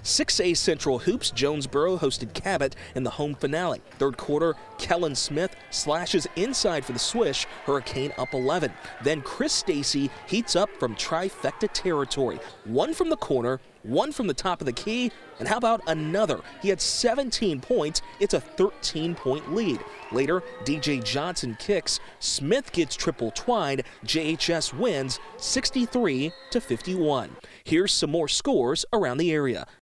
6A Central Hoops, Jonesboro hosted Cabot in the home finale. Third quarter, Kellen Smith slashes inside for the swish, Hurricane up 11. Then Chris Stacy heats up from trifecta territory. One from the corner, one from the top of the key, and how about another? He had 17 points. It's a 13-point lead. Later, DJ Johnson kicks. Smith gets triple twined. JHS wins 63-51. Here's some more scores around the area.